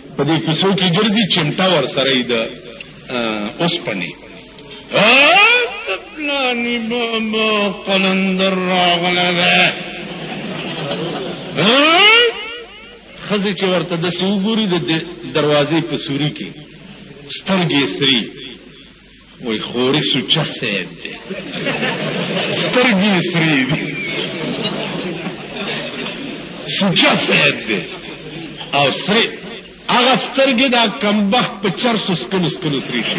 په دې کوڅو کې ګرځي چمټا ورسره د اوسپنې پلاني بابا قلندر راغلی دی ښځې چې ورته داسې وګوري د دروازې په سوري کې سترګې سري وای خوري سوچه صاحب دی سترګې سري دي سوچه صاحب دی او سري هغه سترګې دا کمبخت په چرسو سکلو سکلو سري شي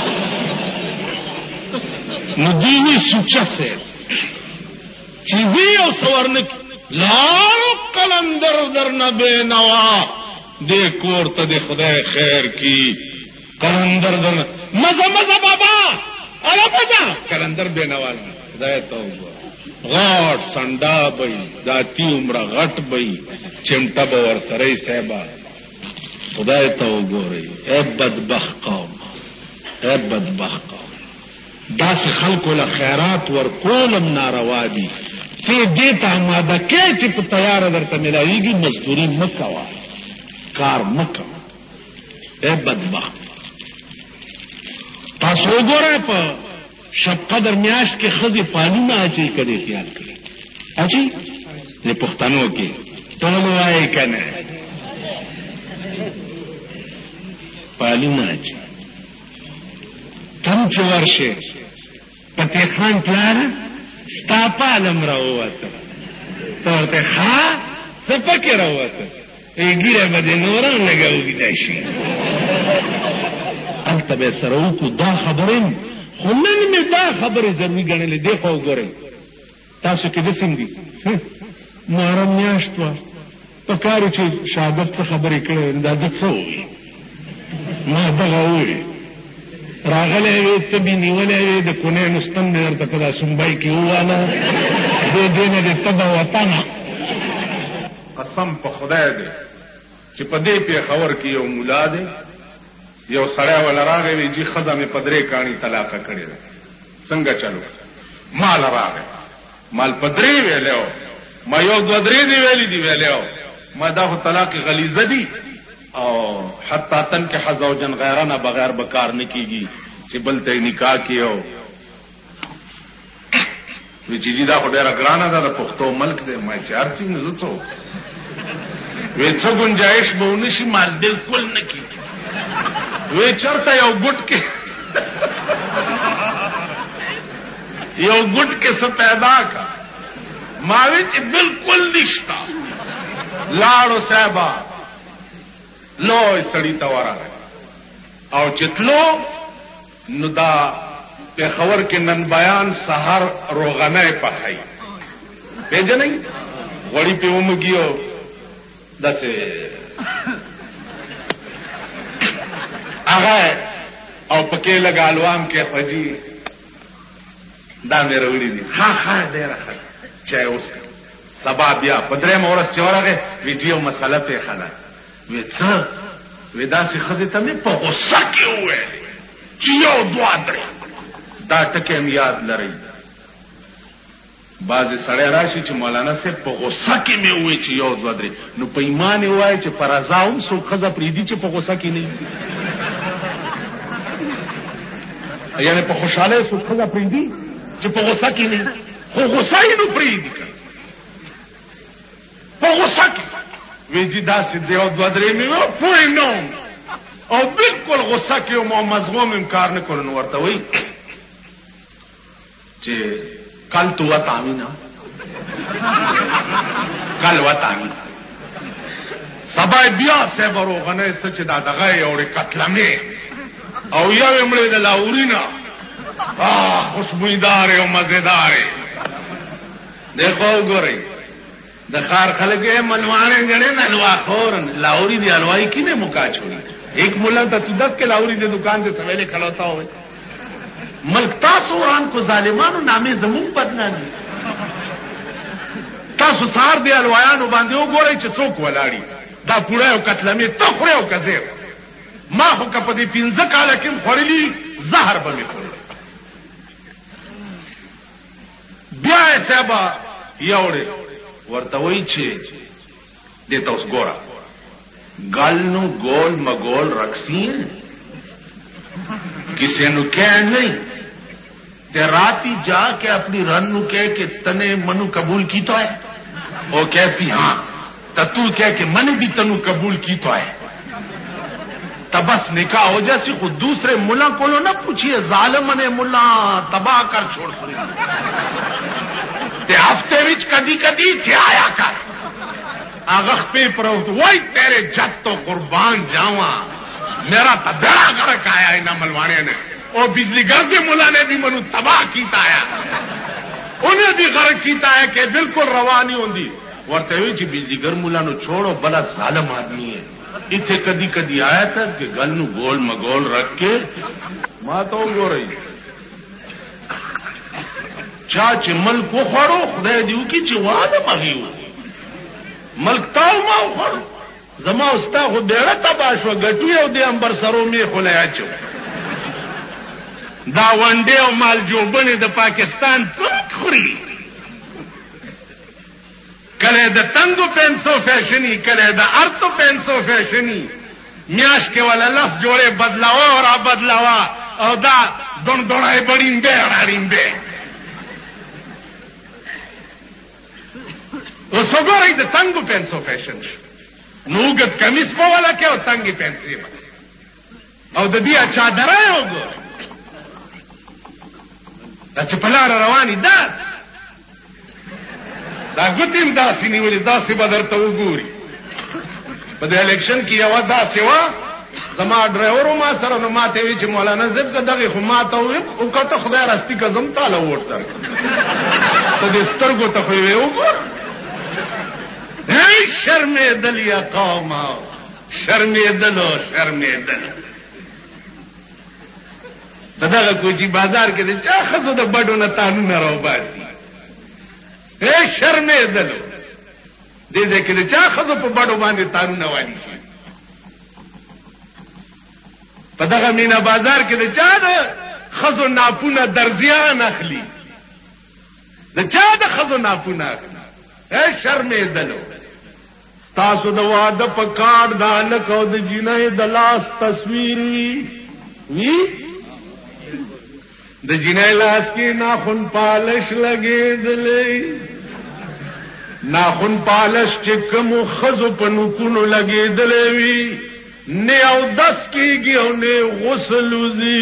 نو دیوی سوچه صاحب چې وی او سورنک لارو قلندر در نبی نوا دې کور ته د خدای خیر کی قلندر در مزه مزه بابا الا مزه قلندر بے نوا خدای ته غاټ سنډا بې ذاتی عمر غټ بې چمټا به ور سره صاحبہ خدای ته وګورئ اے بدبخت قوم اے بدبخت قوم داسې خلکو له خیرات ورکولم ناروا دي ته دې ته آماده کې چې په تیاره درته ملاویږي مزدوري مه کوه کار مه کوه اے بدبخت تاسو وګورئ په شب قدر میاشت کې ښځې پالونه اچوي که دې خیال کړي اچوي د پښتنو کې ټول وایي که نه پالونه اچوي تم چې ورشې فتح خان پلاره ستا پالم راووته ته ورته ښه څه پکې راووته ګیره به دې نوره لږه اوږده شي هلته به یې سره وکړو دا خبرې خو نن مې دا خبرې ضروري ګڼلې دې خوا وګورئ تاسو کې داسې هم دي محرم میاشت وه په کار چې شهادت څه خبرې کړې وې دا ده څه ووایي ما دغه ووایي راغلی وې تبې نیولی وې د کونیانو ستن مې درته په دا سنبای کې وواله دې نه دې تبه وطنه قسم په خدای دی چې په دې پېښور کې یو ملا دی یو سړی وله راغی وی جي ښځه مې په 3 کاڼي طلاقه کړې ده څنګه چلو مال راغی مال په 3 ویلی و ما یو 2 3 دي ویلي دي ویلی و ما دا خو طلاق غلیظه دي او حتی تن کې حزوجن غیرانه بغیر به کار نه کېږي چې بل ته یې نکاح کېو وی چې جي دا خو ډېره ګرانه ده د پښتو ملک دی ما چې هر څه نه زه څه وی څه ګنجایش به ونه شي مال بلکل نه کېږي وی چرته یو ګټ کې څه پیدا کا ما وی چې بلکل نشتا لاړو صاحبه لوی سړی ته ورغی او چې تلو نو دا پېښور کې نن بیان سهار روغنی پخی پېژنئ غوړي پې ومږي او داسې هغه او پکې لږ الوام کې خوځي دا مې راوړي دي ښه ډېره ښه چای اوس سبا بیا په 3 ورځ چې ورغی وی چې یو مسله پېښه ده وی څه وی داسې ښځې ته مې په غصه کې وویلې چې 1 2 3 دا ټکي هم یاد لرئ بعضې سړی راشي چې مولانا صاحب په غصه کې مې ووایي چې 1 2 3 نو په ایمان یې ووایي چې په رضا هم څوک ښځه پرېږدي چې په غصه کې نه یعنې په خوشحالۍ څوک ښځه پرېږدي چې په غصه کې نه خو غصه یې نو پرېږدي که په غصه کې وی جی داسې د 1 2 3 مې پوه نه وم او بلکل غصه کې وم او مضموم هم کار نه کړو نو ورته وایي چې کل تو وطامی نا کل وطامی سبا بیا صاحب روغنه څه چې دا دغه یوړې قتلمې او یو یې مړې د لاورینه خوشبویدارې او مزېدارې دیکھو وګورئ د ښار خلک یې ملوانے ګڼې نه الواخور لاوري دی الوائی کی نے مکا چھوڑی ایک ملا تا تو 10 کے لاوري دی دکان سے سویلے کھلوتا ہوئے ملک تاسو وران کو ظالمانو نامې زمون بدنامي تاسو سار دی الوایانو باندې وګورئ چې څوک ولاړی دا پوره او قتلمې ته خوري او کزیر ما خو په دې 15 کاله کې خورلی زهر به مې خورل بیا یې سبا یوړې ورته وایي چې دې تاسو ګوره गल नू गोल मगोल रखसी किसी नू कह नहीं ते राती जाके अपनी रन नू कह के तने मनु कबूल की तो है वो कैसी हां तू कह के मन भी तनु कबूल की तो है तब बस निकाह हो जैसी खुद दूसरे मुला को ना पूछिए जालिम ने मुला तबाह कर छोड़ ते हफ्ते विच कदी कदी थे आया कर आगख पे परो वही तेरे जत तो कुर्बान जावा मेरा तो बड़ा गड़क आया इन्हें मलवाने ने और बिजली घर के मुला ने भी मनु तबाह कीता है उन्हें भी गड़क कीता है कि बिल्कुल रवा नहीं होंगी वर्ते हुई जी बिजली घर मुला नु छोड़ो बड़ा जालिम आदमी है इतने कदी कदी आया था कि गल नू गोल मगोल रख के माता गो रही चाचे मल को खड़ो खुदा दिव की चिवाद मही मलकताओ माओ खड़ो जमा उस्ता खुद बेड़ा तबाश व गटुए दे अंबर सरों में खुलाया चो दा वनडे और माल जो बने द पाकिस्तान खुरी कले द तंगो पेंसो फैशनी कले द अर्तो पेंसो फैशनी म्याश के वाला लफ्ज जोड़े बदलावा और आ बदलावा और दा दोन दोड़ाए बड़ींबे अड़ाड़ींबे उसको गो रही द तंगो पेंसो फैशन नूगत कमीज पो वाला क्या हो तंगी पेंसी और द दिया चादर आए होगो अच्छा पलार रवानी दास दा गुतिम दासी नहीं बोली दासी बदर तो उगूरी बदे इलेक्शन की आवाज दासी वा जमा ड्राइवरों मा सर न माते विच मौलाना जिब का दगे खुमाता हुए उनका तो खुदा रास्ती का जम ताला वोट तर तो दिस्तर को तो हुए उगूर है शर्मे दलिया कौम शर्मे दलो शर्मे दल दादा कोई जी बाजार के दे चा खसो तो बड़ो न तानू न रहो बासी ए शर्मे दलो दे दे के चा खसो पर बड़ो बांधे तानू न वाली शी पता मीना बाजार के दे चा खसो नापूना दर्जिया नखली द चा द खसो नापूना अखली ए शर्मे दलो तासु दवा द पकाड़ दाल को द जिने दलास तस्वीर वी द जिने लास की नाखुन पालिश लगे दले नाखुन पालिश चिकम खजो पनुकुनो लगे दलेवी ने औ 10 की गियो ने गुसलुजी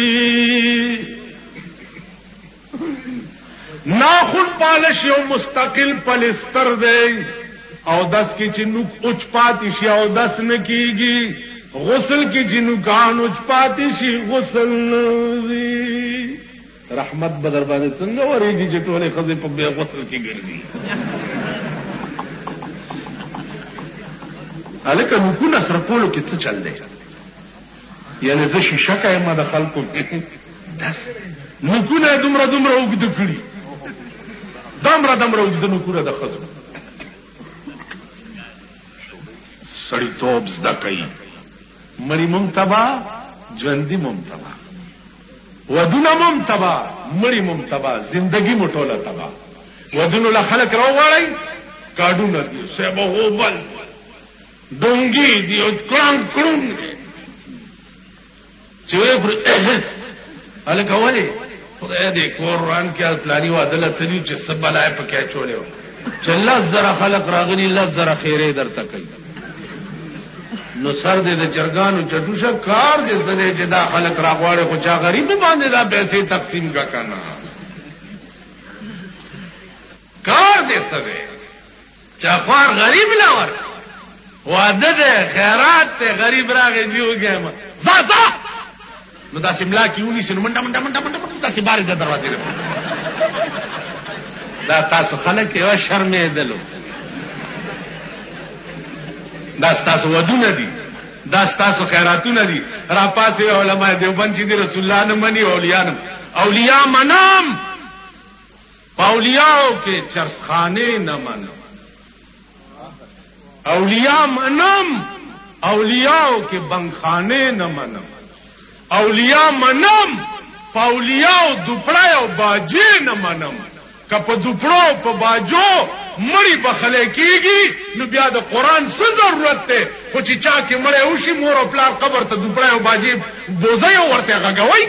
नाखुन पालिश यो मुस्तकिल पलिस्तर दे औ 10 की चिन्नुक उच पातिशी औ 10 न कीगी गुसल की जिनुकान उच पातिशी गुसल नजी रहमत बदर बादे संग और एक जटोले खजे पब्बे गुसल की गर्दी अलका नुकुन असर कोलो कित चल दे यानी ज शीशा का ما دخل کو داس नुकुन दुमरा وګد کړي دمرا وګد नुकुन د خزو سړی توب زدا کوي مری ممتبا ژوندۍ ممتبا ودونه ممتبا مړی ممتبا زندگی مټوله تبا ودونه له خلک راوړی کاډونه دي سبا وبل ډونګي دي او کړم چې الکواله خدای دې قرآن کې اسلامي عدالت تلې چې سبلای په کې چولې چې الله زرا خلق راغلي الله زرا خیره درته کوي نو سر دې د چرګانو چټوشه کار دې زده چې دا خلق راغواړي خو چا غریب باندې دا پیسې تقسیم کا کنه کار دې سره چا خار غریب نه ور وعده دې خیرات ته غریب راغی جوګم زازا نو دا سیملا کیونی سن منډه دا سی بار د دروازې دا تاسو خلک یو شرمې دلو دا تاسو ودونه دي دا تاسو خیراتونه دي را پاسه علماء دیوبند چې رسول الله نه مني اولیاء منام اولیاء کې چرخانه نه منم اولیاء منم اولیاء کې بنخانه نه منم اولیاء منم پاولیاء دوپړا او باجې نه منم کپ دوپړو په باجو مړی بخلې کیږي نو بیا د قران څه ضرورت ده خو چې چا کې مړی وشي مور او پلار قبر ته دوپړی او باجی بوزي ورته غږوي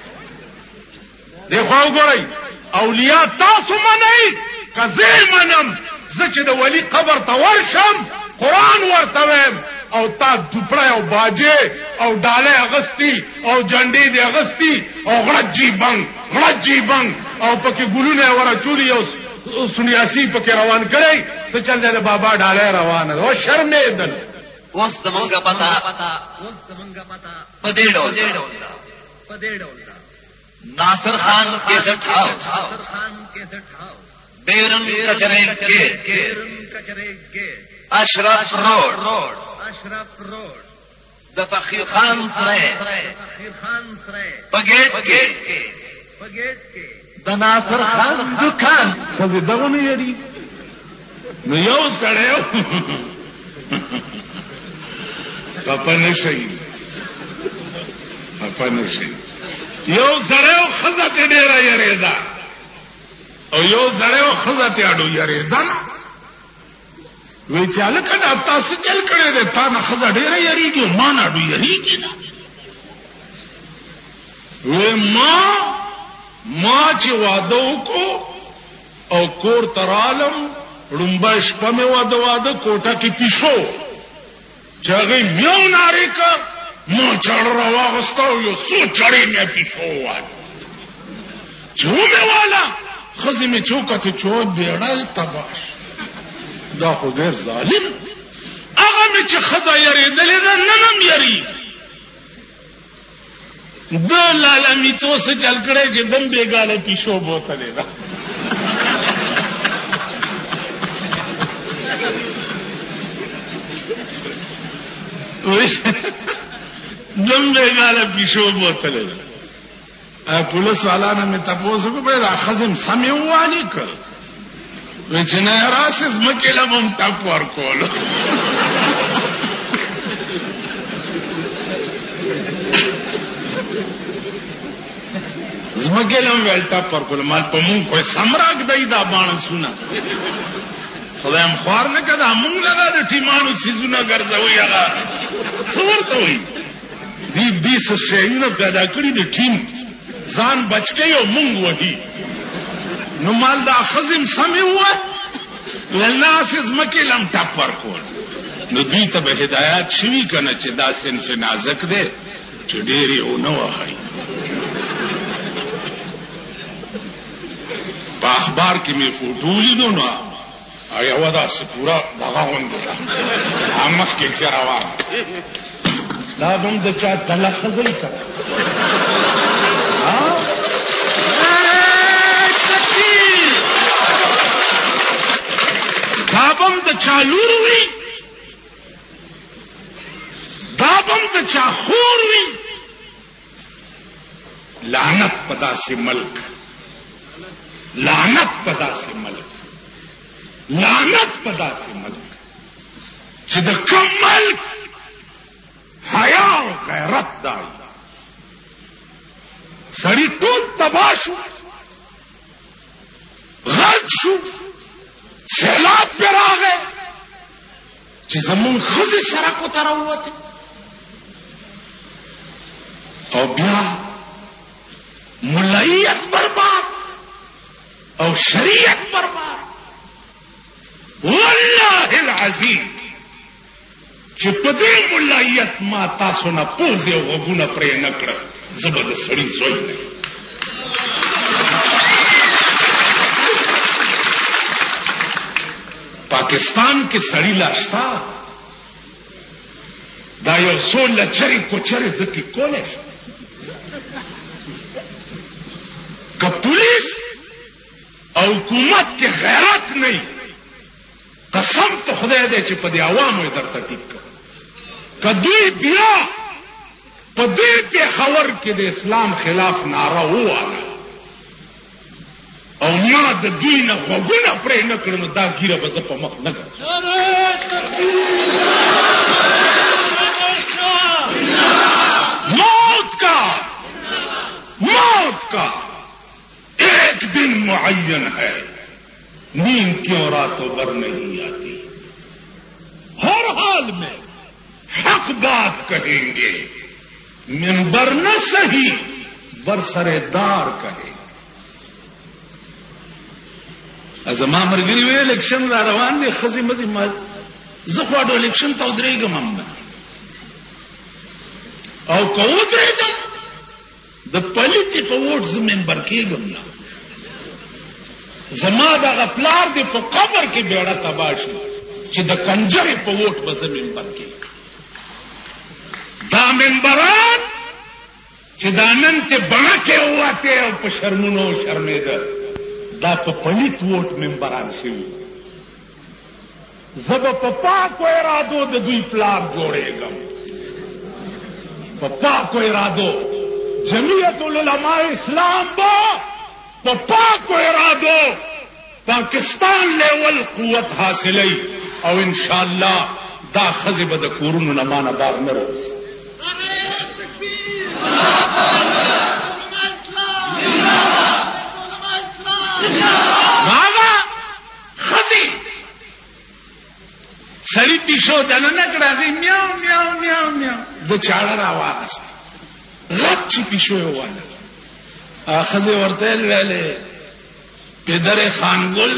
دغه وګورئ اولیاء تاسو منئ کزه منم زه چې د ولی قبر ته ورشم قران ورته ویم او تا دوپړی او باجی او ډاله اغستی او جنډې دی اغستی او غړجی بنګ او پکې ګلونه ورچولي او سنیاسی پکې روان کړي څه چل دی د بابا ډاله روانه او شرمېدل اوس زمونږه پتا پدې ډول ناصر خان کیسټ هاؤس بیرن کچرے کے اشرف روڈ د فقیر خان سره پګېټ کې د ناصر خان دکان خو دغه نه یری نو یو سړیو خپنه شي یو سړیو خزه ته ډیره یریدا او یو سړیو خزه ته اډو یریدا وی چاله کدا تاسو چل کړي ده تا نه خزه ډیره یریږي ما نه اډو یریږي وی ما چې واده وکړو او کور ترالم رنبه شپه مې واده کوټه کې پیشو چې هغه میو ناری کا ما چړ را واغستو یو سو چړې مې پیشو واده چې مې والا خزه مې چوکته چوت بیړل تباش دا خو ډیر ظالم هغه مې چې خزه یریدلې ده ننم یری د لاله میتو سے چل کړه چې دم بیګاله پیشو بوتلې ده دم بیګاله پیشو بوتلې ده پولیس والا نه مې تاسو کو به خزم سمې والی کړ وې چې نه راسز مکه لمم ټاپ ورکول زمګلم ولټا پر کول مال په مونږ کوئی سمراګ دای دا باندې سونه خدایم خوار نه کده مونږ لدا د ټیمانو سيزونه ګرځوي هغه څورته وي دې څه شي نه پیدا کړی د ټیم ځان بچکی او مونږ وهي نو مال دا خزم سمې و ولناس زمګلم ټاپ پر کول نو دوی ته به هدایت شوي کنه چې دا سنف نازک دی چې ډېری او نه وهي په اخبار کې مې فوټو لیدو نو یو داسې پورا دغه غونډه مخ کې چې روان دا هم د چا تلخصي کړه دابم د چالور وی دابم د چا خور وی لعنت پدا سے ملک لعنت پدا سے ملک چې د کوم ملک حیا او غیرت دای سړی ټول تباشو غرق شو سیلاب پر راغی چې زمون خزي سرکو ته راووته او بیا ملایت برباد او شریعت برباد والله العظیم چې په دې ملایت ما تاسو نه پوزي او غوونه پرې نه کړ زبر سړی زوی نه پاکستان کې سړی لاشتا دا یو څو لچري کوچري ځکه کوله که پولیس او حکومت کې غیرت نه قسم ته خدای دې چې په دې عوامو درته ټیک کدی بیا په دې خبر کې د اسلام خلاف ناره واله او ما د دین غوونه پرې نه کړم دا ګیره به زه په مخ نه کړم موت کا ایک دن معین ہے नींद क्यों रातों भर नहीं आती। हर हाल में हक बात कहेंगे, मिंबर न सही बरसरेदार कहे। زما مرګري وی الیکشن را روان دي خزي مزي ما زخواډو الیکشن ته ودرېږم هم او کو ودرېږم د پلیتی په ووټ زمنبر کېږم نه زما د غپلار دی په قبر کې بیړه تباشي چې د کنجري په ووټ به زمنبر کې دا منبران چې دا نن ته بڼکه وته او په شرمونو شرمېده دا په پلیت ووټ ممبران شوي زه به په پاکو ارادو د دوی پلار جوړېږم په پاکو ارادو جمعیت العلماء اسلام به په پاکو ارادو پاکستان لیول قوت حاصلوي او انشاءالله دا ښځې به د کورونو نه مانه بار نه راوځي خزی سړی پیشو دننه کړه میاو میاو میاو میاو د چاړه راواغست غټ چې پیشو یې واله خزی ورته ویلې پدر خانګل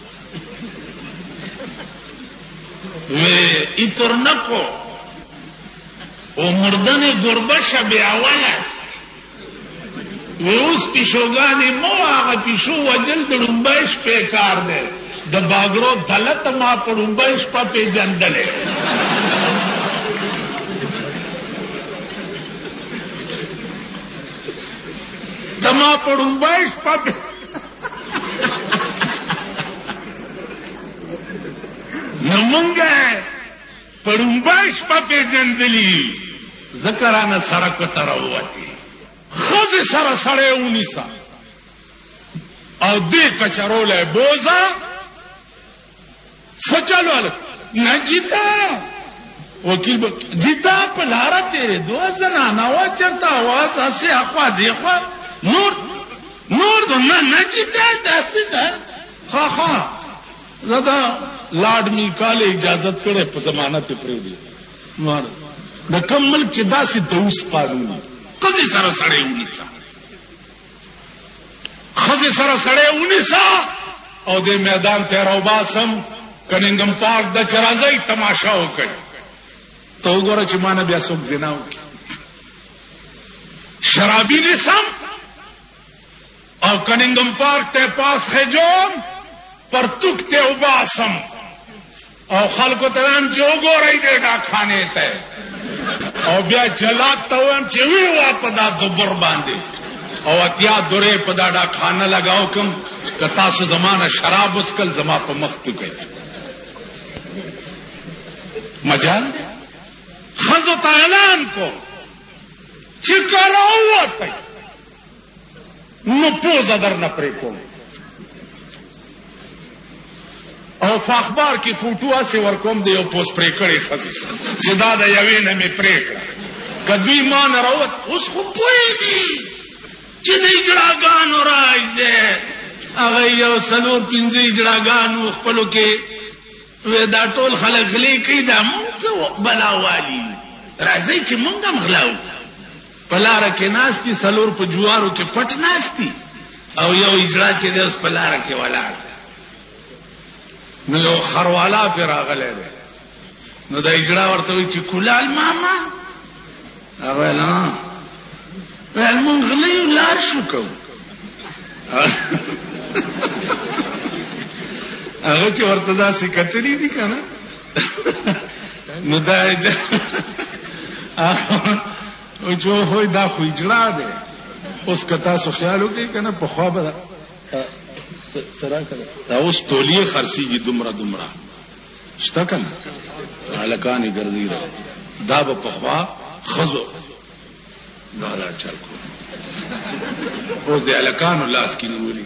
وی ایتورنکو او مردن گربه شبه اول است وی اوس پیشوګانې مو هغه پیشو وجل د ډومبای شپې کار دی د باګړو دلت ما په ډومبای شپه پیژندلې د ما په ډومبای شپه نو مونږه په ډومبای شپه پیژندلې ذکرانه سړک ته راووتې خزی سره سړی ونیسه او دې کچروله بوزه سچالو الک نه جیتا وکیل جیتا په لاره تیرې دوه زنانه وا چرته आवाज اسې اخوا دی خو نور نه جیتا داسې ده ها زدا لاډ می کال اجازت کړي په ضمانت پرې دی مار د کوم ملک چې داسې دوس قانون خزی سره سړی ونیسه خزی سره سړی ونیسه او د میدان ته راوباسم کننګم پارک د چرازی تماشا وکړي ته وګوره چې مانه بیا څوک زنا وکړي شرابی نسم او کننګم پارک ته پاس خجوم پرتوک ته وباسم او خلکو ته هم چې وګورئ دې ډاکخانې ته او بیا جلات ته وایم چې وی وا په دا دوبر باندې او اتیا دورې په دا ډاکخانه لگاو کوم که تاسو زمانه شراب وسکل زما په مخ ته کوي مجال خزو ته اعلان کو چې کراوته نو پوزه در نه پرې کوم او په اخبار کې فوټو اسې ورکوم دی او پوس پرې کړی خزي چې دا د یوې نه مې پرې کړه کدوی ما نه راوت اوس خو پوهېږي چې د اجړاګانو راج دی هغه یو څلور پنځه اجړاګانو خپلو کې وی دا ټول خلک غلی کوي دا مونږ څه بلاوالي راځئ چې مونږ هم غلاو په لاره کې ناستي څلور په جوارو کې پټ ناستي او یو اجړا چې دی اوس په لاره کې ولاړ نو یو خروالا پی راغلی دی نو دا اجړا ورته وی چې کولال ماما هغه ویل ویل مونږ غلیو لار شو کوو هغه چې ورته داسې کتلي دي که نه نو دا چې وای دا خو اجړا دی اوس که تاسو خیال وکړئ که نه پخوا به دا اوس تولیه خرڅېږي دومره دومره شته که نه هلکانې ګرځي دا به پخوا ښځو دا چل کو اوس د هلکانو لاس کې نیولي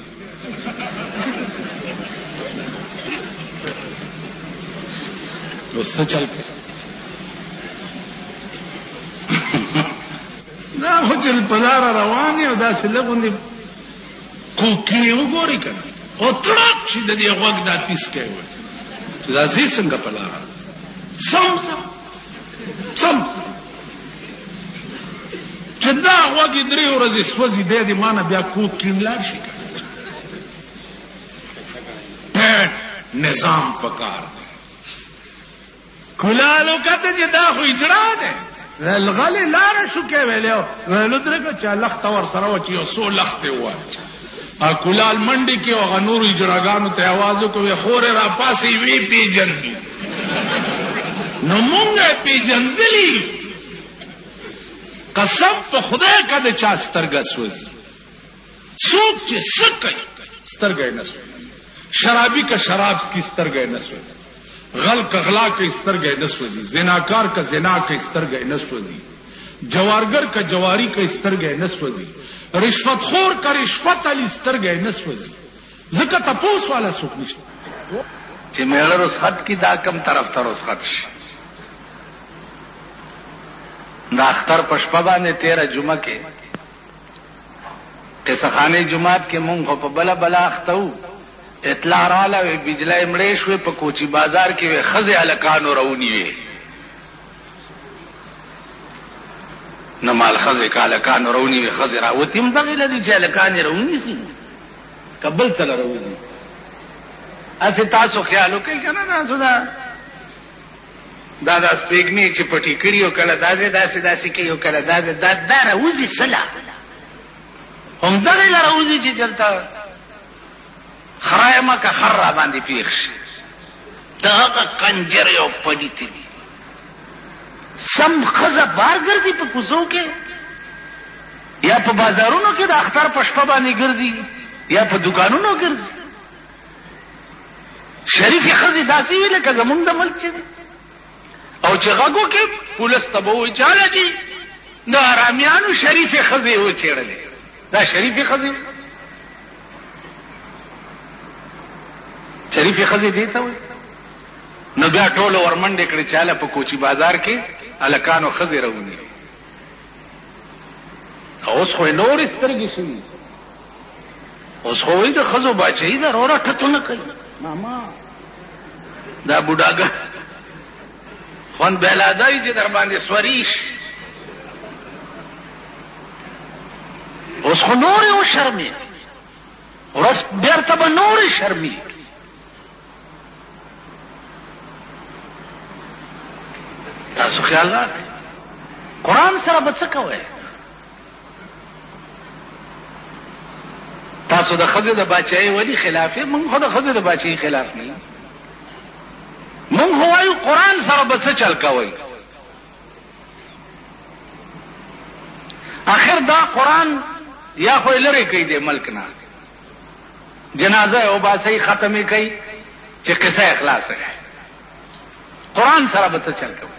اوس څه چل کوي دا خو چې په لاره روان یې او داسې لږ غوندې کوکړې وګورئ که نه او تړک چې د دې غوږ دا تیس کوي چې دا زی څنګه په لاره سم چې دا غوږ درې ورځې سوځي دی مانه بیا کوک کینلار شي پټ نظام پکار کولالو کته چې دا خو اجرا ده الغلی لار شو کې ویلو درګه چې لخت ور سره و چې سو لخت و کولال منډي کې او غنور اجراګانو ته आवाज کوي خوره را پاسې وی پیجندي نو مونږه پیجندلی قسم په خدای کده چا سترګه سوځي څوک چې سکه سترګه نه سوځي شرابی کا شراب کی سترګه نه سوځي غل کا غلا کا سترګه نه سوځي زناکار کا زنا کا سترګه نه سوځي جوارګر کا جواری کا سترګه نه سوځي رشوت خور کا رشوت علی سترګه نه سوځي ځکه تاسو والا څوک نشته چې مېړه رسخت کی دا کم طرف ته رسخت شي دا اختر پشپا باندې 13 جمعه کې قصخانه جمعات کې مونږ په بلا اختو اطلاع رااله بجلی مړې شوې په کوچی بازار کې وې خزه الکانو رونی وې نمال خزه کالکانو رونی وې خزه را وتیم دغه لدی چې الکان رونی سي قبل تل رونی اته تاسو خیال وکړئ کنه نه دا سپېګنی چې پټی کړیو کله داسې کېیو کله دا راوځي سلا هم دغه راوځي چې چلتا خرایمه کا خر باندې پیښ شي دا کنجر یو پدیتی سم خزه بار ګرځي په کوزو کې یا په بازارونو کې د اختر پشپا باندې ګرځي یا په دکانونو ګرځي شریف خزه داسې ویل که زمونږ د ملک چې او چې غاګو کې پولیس تبو چاله دي د ارامیانو شریف خزه و چیرلې دا شریف خزه شریف خزه دی ته نو بیا ټول ورمنډې کړي چاله په کوچی بازار کې الکانو خزه راونی اوس خو نور سترګې شي اوس خو د خزو بچی دا وروره ټته نه کوي ماما دا بوډاګه خون بلادای چې در باندې سوریش اوس خو نور یو شرمې ورس بیرته به نور شرمې تاسو خیال راکړئ قرآن سره به څه کوئ تاسو د ښځې د باچایۍ ولې خلاف یې موږ خو د ښځې د باچایۍ خلاف نه یو مونږ وایو قرآن سره به څه چل کوئ اخر دا قرآن یا خو لرې کوي د ملک نه جنازه او باسي ختمې کوي چې قصه اخلاص کوي قرآن سره به څه چل کوئ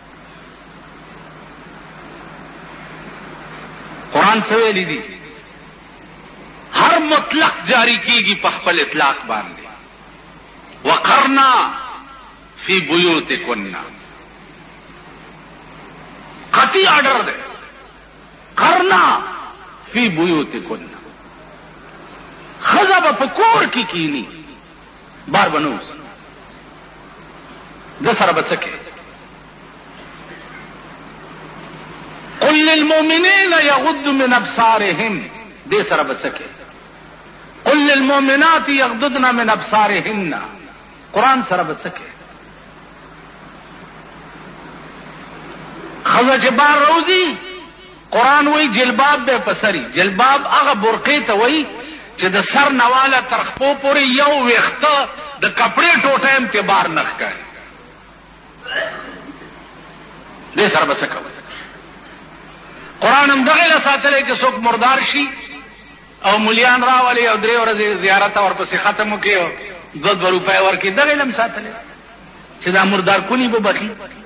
قرآن څه ویلي دي هر مطلق جاری کیږي په خپل اطلاق باندې وقرنا فی بیوتکن قطعی آرڈر دے کرنا فی بیوتکن خزہ با پکور کی کینی بار بنوز دسر بچکے قل للمؤمنین یغضوا من ابصارهم دے سر بچکے قل للمؤمنات یغضضن من ابصارهن قرآن سر بچکے خزه چې بار روزي قرآن وی جلباب به پسري جلباب هغه برقې ته وی چې د سر نواله تر خپو پورې یو وخته د کپڑے ټوټه هم ته بار نخ کوي دې سره بس کوي قرآن هم دغه له ساتلې چې څوک مردار شي او مليان راولي او درې ورځې زیارت ورپسې ختم وکړي 2 روپۍ ورکړي دغه لم ساتلې چې دا مردار کونی به بخي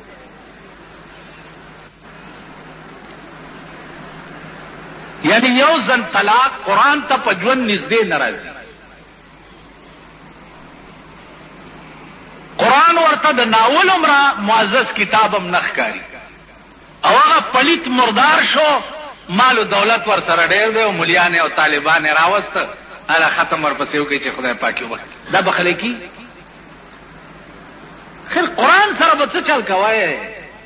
یعنی یو ځل طلاق قرآن ته په ژوند نږدې ناراضي قرآن ورته د ناول عمره معزز کتابم نخکاری او هغه پلیت مردار شو مال او دولت ور سره ډېر دی او مليان او طالبان راوست الا ختم ورپسې وکړي چې خدای پاک وبخښي دا بخلی کی خیر قرآن سره به څه چل کوای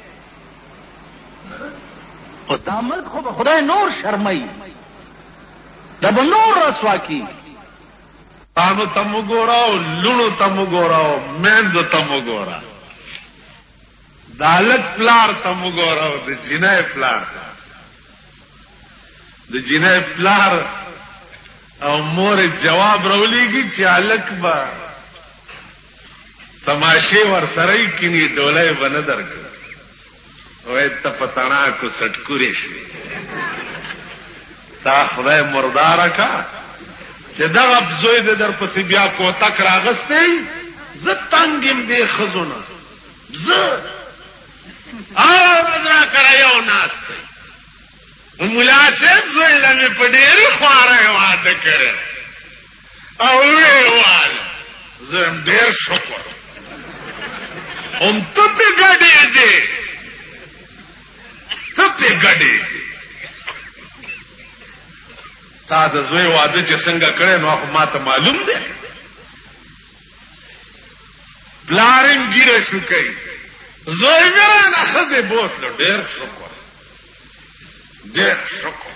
او دا ملک خو به خدای نور شرمای دا به نور رسوا کی تانو تم وګوراو لونو تم وګوراو میندو تم وګورا د هلک پلار تم وګوراو د جنۍ پلار د جنۍ پلار او مور جواب راولېږي چې هلک به تماشې ور سره کینی ډولۍ به نه درکړي وای ته په تڼاکو سټکورې شوې تا خدای مرداره کا چې دغه زوی د در پسې بیا کوتک راغستی زه تنګ یم دې ښځو نه زه را کړه یو ناست دی ملا صاحب زوی له مې په ډېرې خواره واده کړی او ویې واله زه یم ډېر شکر هم ته پې ګډېږې ته پې ګډېږې تا د زوی واده چې څنګه کړی نو خو ما ته معلوم دی پلار یې ګیره شو کوي زوی مې رانه ښځې بوتلو ډېر شکر ډېر شکر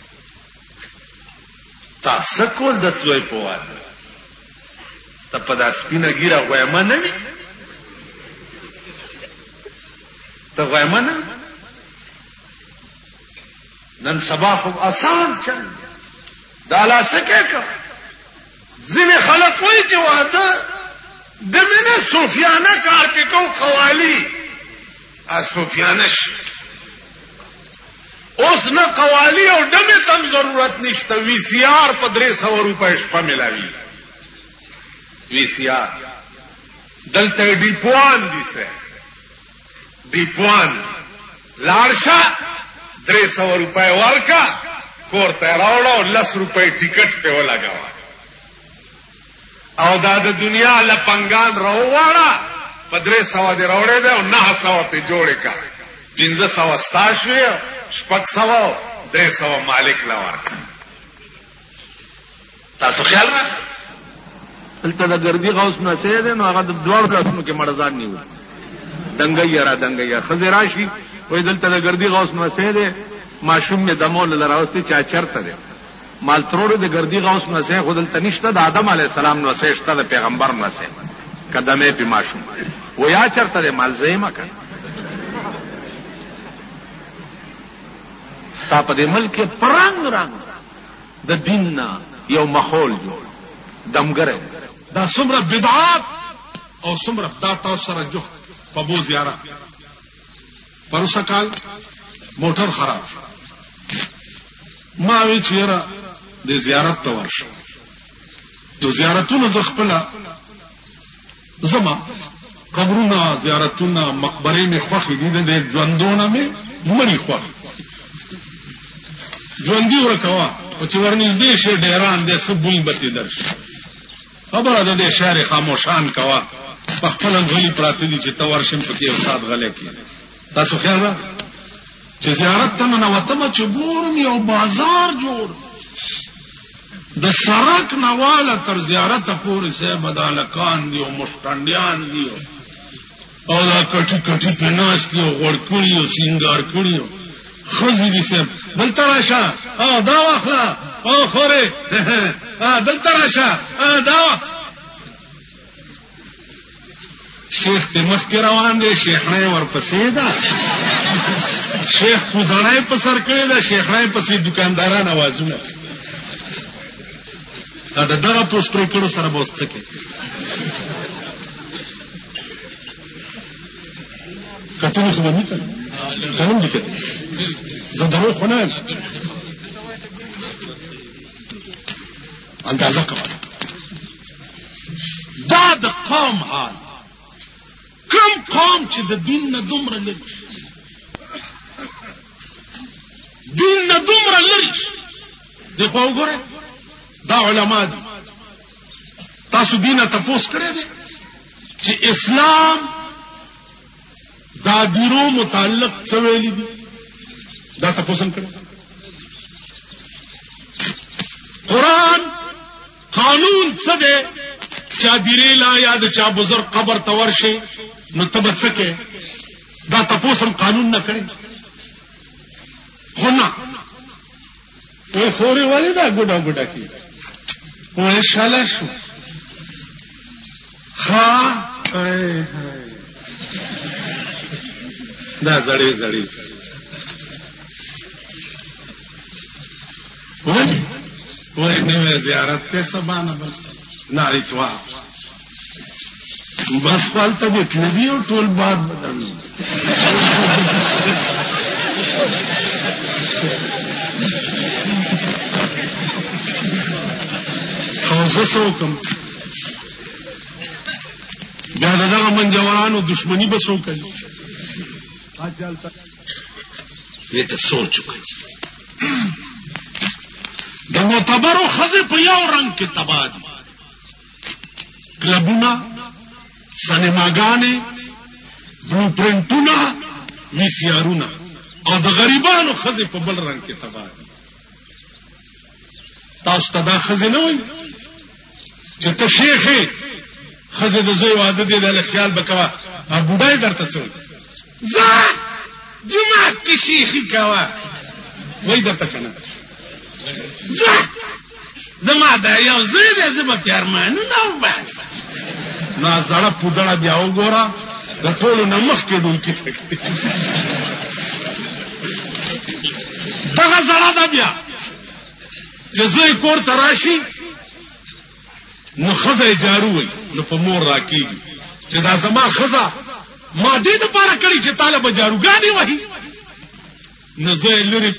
تا څه کول د زوی په واده ته په دا سپینه ګیره غویمه نه وي ته غویمه نه نن سبا خو آسان چل دا لاسه کې که ځینې خلک وایي چې واده د مینه صوفیانه کار کې کو قوالي صوفیانه شي اوس نه قوالی او ډمې تم ضرورت نشته وی سی آر په 300 روپۍ شپه ملاوي وی سی آر دلته ډیپوان دي سه ډیپوان لاړشه 300 روپۍ ورکا کور ته راوړو 10 روپۍ ټیکټ ته ولګاوه او دا د دنیا لپنګان راوړه په 300 دې راوړې ده او 900 ته جوړې کا 1500 ستا شوې 600 300 مالک لا ورکړه تاسو خیال را دلته د ګردی غوث نسې ده نو هغه د دوړ لاسونو کې مړزان نیو دنګي را دنګي خزر راشي وې دلته د ګردی غوث نسې ده ماشوم می دمول لراوستي چا چرته ده مال ترور د ګردی غوث نسې خودل تنشته د آدم علی السلام نسې شته د پیغمبر نسې قدمه په ماشوم و یا چرته ده مال زېما کړ ستا په دې ملک پرنګ رنګ د دین یو ماحول جو دمګره دا څومره بدعات او څومره دا تاسو سره جو په بو زیارت پروسه کال موټر خراب ما وی چیرې د زیارت ته ورشم د زیارتونو زخپله زما قبرونه زیارتونه مقبره می خوښ دي د ژوندونه می مړی خوښ ژوندۍ ورکوا او چې ورنږدې شي ډیران دې سبوی بتی درش خبره ده د شهر خاموشان کوا په خپل غلي پراته دي چې تا ورشم پکې استاد غلې کې تاسو خیال را چې زیارت ته نه وته چې ګورم یو بازار جوړ د سرک نواله تر زیارت پورې سه بدالکان دي او مشتنديان دي او دا کټي کټي پناست دي او غړکړي او سنگار کړي خزي دي سم بل تراشه او دا واخلا او خوره دل تراشه دا شیخ ته مسکر روان دي شیخ نه ورپسې ده شیخ کوزړای په سر کړی ده شیخ نه پسې دکانداران आवाजونه دا دغه پوسټر کړو سره بوسڅکه کته خو باندې کلم دي کته زندرو خونه اندازه کوي دا د قوم حال کوم قوم چې د دین نه دومره لري دین نه دومره لري دغه وګوره دا علما دي تاسو دینه تاسو کړی دي چې اسلام دا دیرو متعلق څه ویلي دي دا تاسو څنګه کړی قرآن قانون څه دی چا دیریلا یا د چا بزرگ قبر ته ورشي نو ته به څه کې دا تپوس هم قانون نه کړي خو نه وای خورې ولې دا ګډه ګډه کې وای شاله شو ها دا زړې زړې وای نوې زیارت ته سبانه بس نه اتوا بس پالته دې کړی او ټول باد بدل خاصه کوم بیا دغه منجورانو دشمنی بسو کوي دې ته سوچ کوي د معتبرو خزه په یو رنگ کې تباد کلبونه سینماګانې بلو پرنټونه ویسیارونه او د غریبانو خزه په بل رنگ کې تباد تاسو ته دا خزه نه وي چې ته شیخې خزه د زوی واده دې د خیال بکوا او بډای درته څو زه جمعه کې شیخي کوا وای درته کنه زما دا یو زوی دې زما پیارمانو نو بس نا زړه پودړه بیا وګوره د ټولو نه مخکې ډونکي تکړه دغه زړه دا بیا چې زوی کور ته راشي نو خزه جارو وي نو په مور راکېږي چې دا زما خزه ما دې دپاره کړي چې طالب جاروګانې وهي نو زه یې لرې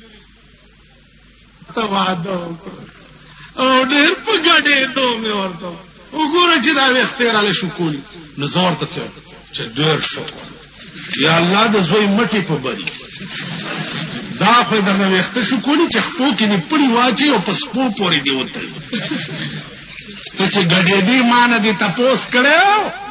واده او ډېر په ګډېدو مې ورته وګوره چې دا وخت یې راله شو کولی نو زه ورته څه چې ډېر شکر یا الله د زوی مټې په بري دا خو درنه وخت شو کولی چې خپو کې دې پړي واچي او په سپو پورې دې وتړي ته چې ګډېدې ما نه دې تپوس کړی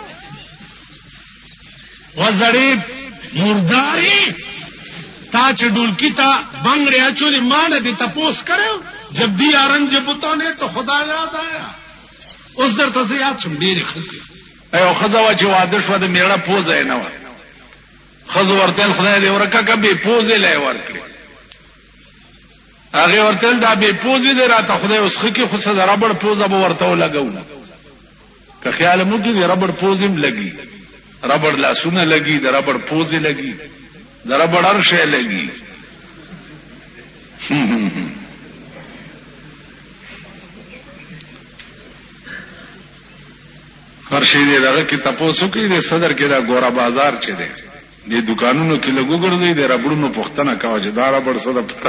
وزړې مردارې تا چې ډولکی تا بنگڑے اچولی مانا دی تپوس کرے جب دیا رنج بتوں نے تو خدا یاد آیا اس در تاسو یاد شم ډېرې خلک ایو خزه وا چې واده شو د میړه پوزه نه و خزه ورته خدای دې ورکه کبي پوزه لای ورکړي هغه ورته دا به پوزه دې راته خدای اوس خکې خو سره ربړ پوزه به ورته لګاو که خیال مو کې ربړ پوزم لګي ربړ لاسونه لګي د ربړ پوزه لګي ذرا بڑا شے لگی ہر شی دے دغه کی تپوسو کی دے صدر کې دا ګورا بازار چي دے دې دکانونو کې لګو ګرځي دې ربړونو پختنه کاوه چې دا ربړ صدا پته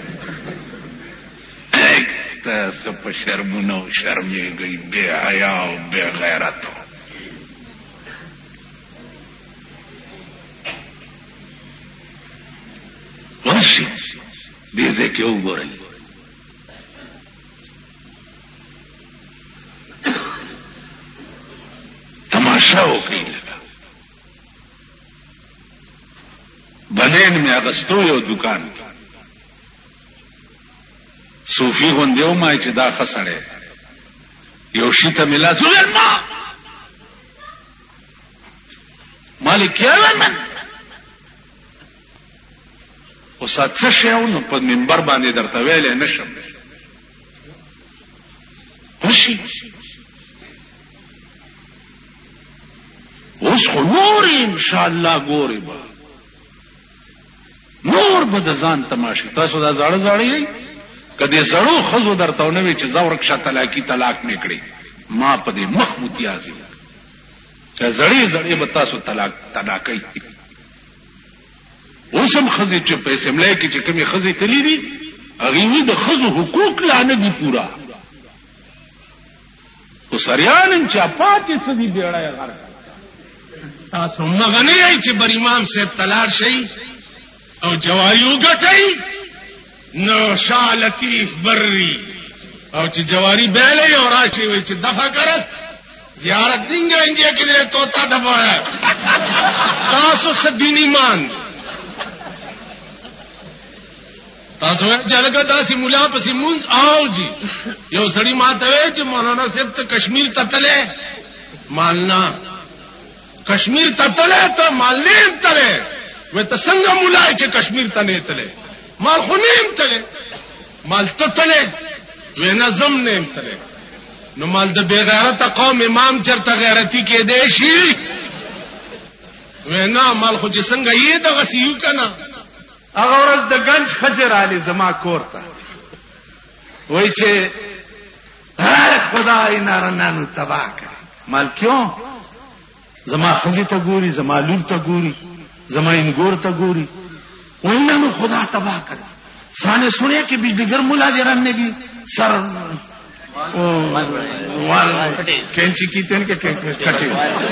تاسو په شرمونو شرمېږئ بے حیا او بے غیرت ورشي دې ځکه وګورئ تماشا وکړئ بنین میں اغستو یو دکان صوفی غوندیو ما چې دا خسړې یو شي ته ملا زول ما مالک یمن او څه شیو نو په منبر باندې درته ویلې نشم وشي اوس خو نور ان شاء الله ګوري به نور به د ځان تماشې تاسو دا زړه زړی کدی زړو خزو درته نوې چې زورک شته لاکی طلاق نکړي ما په دې مخ متیازي چې زړی زړی به تاسو طلاقای اوسم خزي چې په اسمبلی کې چې کومي خزي تللی دي هغه د خزو حقوق لا نه دي پورا او سریان چې پاتې څه دي ډېړای غر تاسو مغنی چې بر امام صاحب تلار شي او جوایو غټي نو شاه لطیف بری او چې جواری بیلې او راشي وي چې دفع کرت زیارت دینګه انډیا کې له توتا دبا تاسو سدین ایمان تاسو جلګه داسې مولا پسې مونږ آو جی یو سړی ماته وی چې مولانا صاحب ته کشمیر ته تله مالنا کشمیر ته تله ته مال نه تله و ته څنګه مولا چې کشمیر ته نه تله مال خو نه تله مال ته تله و نه زم نه تله نو مال د بغیرت قوم امام چرته غیرتی کې دی شي و نه مال خو چې څنګه یې د غسیو کنه هغه ورځ د گنج خجر علی زما کور ته وای چې خدای نارنانو تباہ کړ مال کیوں زما خزی ته ګوري زما لور ته ګوري زما انګور ته ګوري وای نو خدا تباہ کړ سانے سنے کہ بجلیگر ملا جران نے بھی سر کینچی کی تین کے کٹے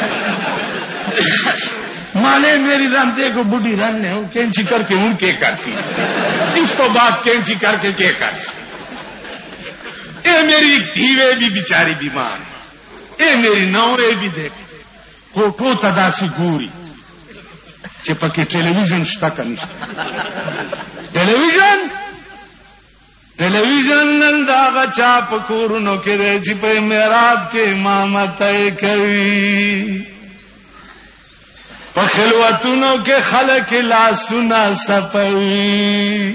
مالے میری رانتے کو بڑھی رن نے کینچی کر کے ان کے کرسی اس تو بعد کینچی کر کے کرسی اے میری دھیوے بھی بیچاری بیمار اے میری نورے بھی دیکھ کوٹو تداسی گوری چپکی ٹیلیویژن شتا کنشتا ٹیلیویژن ننداغا چاپ کورنو کے دے چپے میراب کے امامت کوي پخلوتونو کے خلق لا سنا سپوي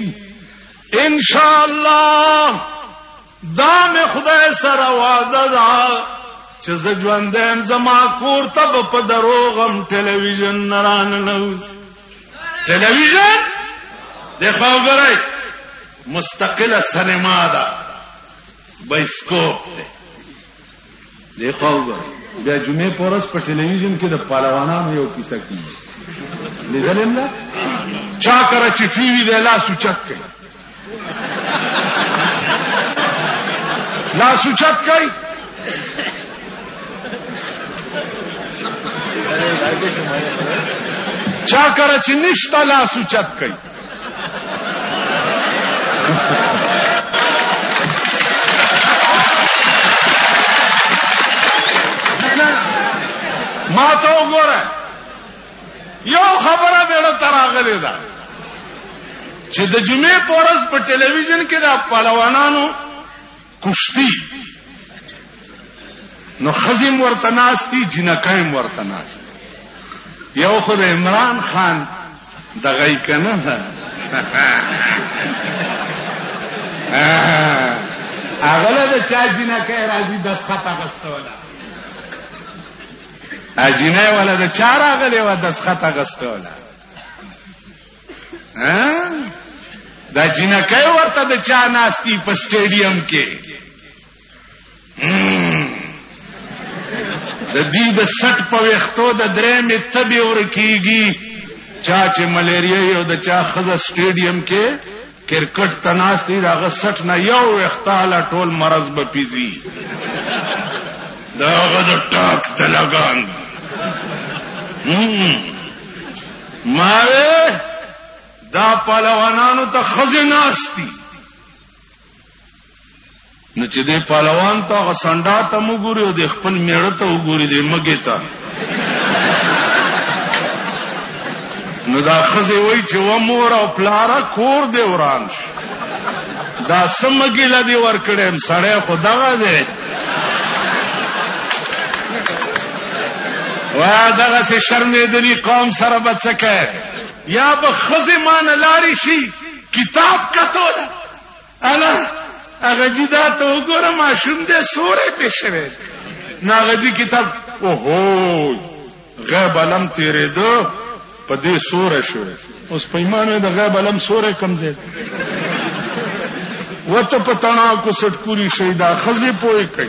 انشاءاللہ دام خدای سره وعده ده چې زجوندم زما کور تب په دروغم ټلویزیون نران نوز ټلویزیون دیکھو غره مستقله سینما ده بایسکوپ ده دیکھو غره بیا جمعې پورس په ټلویزیون کې د پهلوانانو یو کیسه کیږي لیدلم دا چا کرا چې ټي وي د لاس اوچت کوي لاس اوچت کوي چا کرا چې نشته لاس اوچت کوي ما ته وګوره یو خبره بیره تراغلی ده چې د جمعې په ورځ په ټلویزیون کې د پهلوانانو کشتی نو خزم ورته ناستی جنکایم ورته ناستی یو خو د عمران خان دغی کنه هغه د چا جنکای راځي دسخط اغستوله اجینه ولا د چا راغلی و دسخط اغستوله دا جنکای ورته د چا ناستی په سټیډیم کې د دې د سټ په وختو د درې می تبي ورکیږي چا چې ملیریا یو د چا خزه سټیډیم کې کرکټ تناستی راغه سټ نه یو وختاله ټول مرز به پیزي داغه د ټاک د لګان ماره دا پهلوانانو ته خزه ناستی نو چې دې پهلوان ته غسنډا ته وګوري او د خپل میړه ته وګوري دې مګې ته نو دا خزه وای چې و مور او پلارا کور دې وران دا سمګی لدی ور کړم سړی خدغه دې وا دغه سه شرمېدلی قوم سره بچکه یا به خزه مان لاري شي کتاب کتول الا هغه جدا ته وګوره ماشوم دې سورې پېښوي ناغجی کتاب اوهو غیب علم تیرې دو په دې سورې شو اوس پیمانه د غیب علم سورې کم زید وته پتانا کو سټکوري شیدا خزه پوي کوي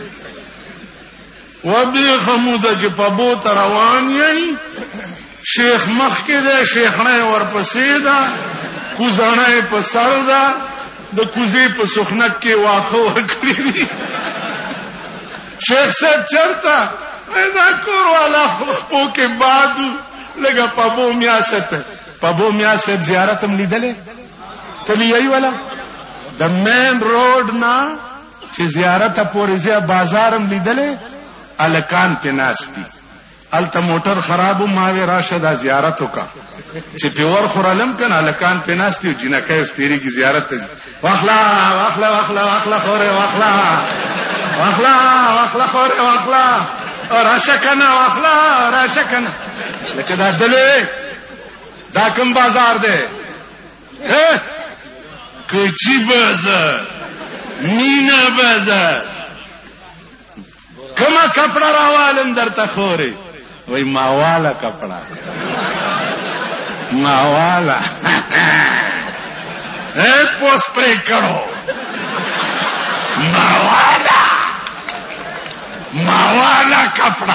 وبي خموزه چې په بو روان یې شیخ مخ کې ده شیخنه ورپسې ده کوزانه په سر ده د کوزې په سخنک کې واخه ورکړي دي شیخ صاحب چرته دا کور والا خو کې بعد لګه پابو میا صاحب زیارت هم لیدلې تلیای والا د مین روډ نا چې زیارت پورې ځه بازار هم لیدلې الکان په ناشتي الته موټر خرابو ماوي راشه دا زیارت وکا چې پیور خورالم کنه لکان پیناستی او جنکای استری کی زیارت ته واخلا واخلا واخلا واخلا خوره واخلا واخلا واخلا خوره واخلا راشه کنه واخلا راشه کنه لکه دا دلې دا کوم بازار دی کوچی بازار مینا بازار کما کپڑا راوالم درته خوره وای ماوالا کپڑا ماوالا پوس پرے کرو ماوالا ماوالا کپڑا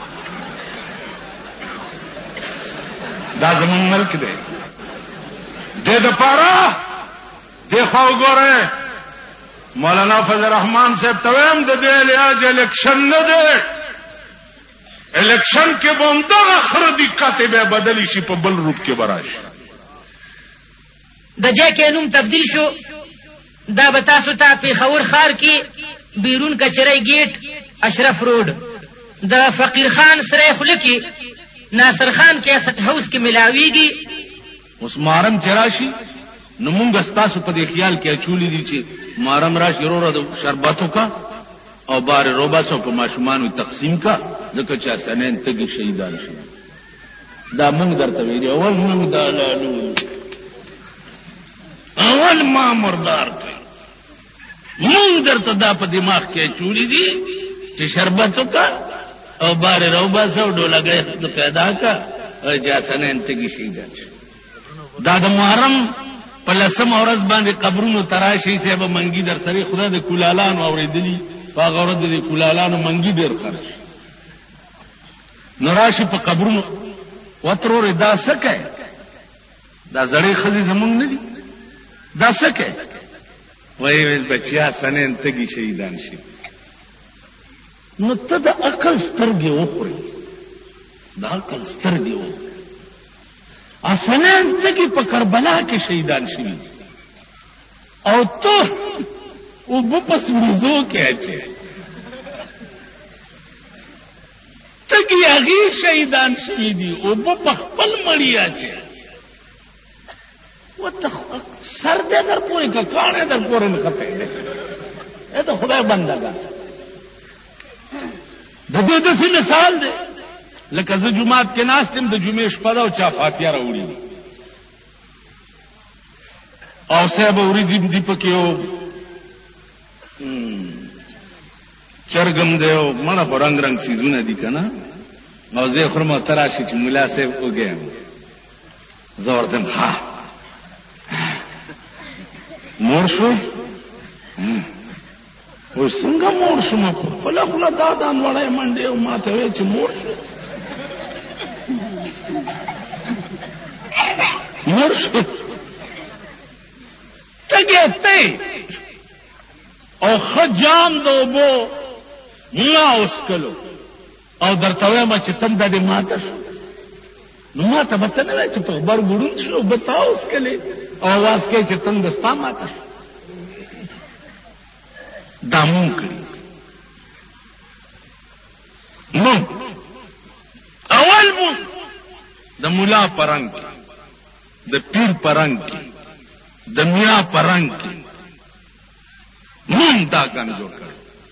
دا زمون ملک دی د پاره د خو ګوره مولانا فضل الرحمن صاحب تویم د دې لیاج الیکشن نه دی الیکشن کې به هم دغه خردي کاتبه بدلی شي په بل روپ کې براش د جې کې نوم تبدیل شو دا به تاسو ته پیښور ښار کې بیرون کچرای گیټ اشرف روډ د فقیر خان سره خله کې ناصر خان کیسټ هاوس کې ملاویږي اوس مارم چراشي نو مونږ ستاسو په دې خیال کې چولې دي چې مارم راشي وروره د شرباتو کا او بار روباسو په ماشومانو تقسیم کا ځکه چې اسنین تګي شهیدان شي دا مونږ درته ویلي اول مونږ دا لالو اول ما مردار کوي مونږ درته دا په دماغ کې چولې دي چې شرباتو کا او بار روباسو ډولګي پیدا کا او چې اسنین تګي شهیدان شي دا د محرم په لسم ورځ باندې قبرونو تراشي چې به منګي در سره خدای د کولالانو اوریدلی په غوړه د کولالانو منګي ډیر خرج نراشي په قبرونو وترور دا سکه دا زړې خزي زمونږ نه دي دا سکه وای بچیا سنن تګي شهیدان شي نو ته د عقل سترګې وخوري د عقل سترګې وخوري اسنان تګي په کربلا کې شهیدان شي او ته او په سمزو کې اچي تګي هغه شهیدان شي دي او په خپل مړی اچي وته سر دې در پورې کا کانه در پورې نه خپه اې ته خدای بندګا د دې د مثال دی لکه زه جمعات کې ناستم د جمعې شپه او چا فاتحه راوړي او صاحب اوریدم دی پکې او چرګم دی او مړه په رنگ رنگ سيزونه دي کنه او زه خرمه تراشي چې مولا صاحب وګم زوردم ها مور شو و څنګه مور شو په لغله دادان وړای منډه او ماته وی چې مور شو مور شو تګته او خجام دوبو ملا اوسکلو او درته ما چې تم د ماته شو نو ماته به نه چې په خبر ګورون شو بتاو اوسکلې او आवाज کې چې تم دستا ماته شو دامون کړی نو اول مو د مولا پرنګ د پیر پرنګ د میا پرنګ مون دا ګن جوړ کړ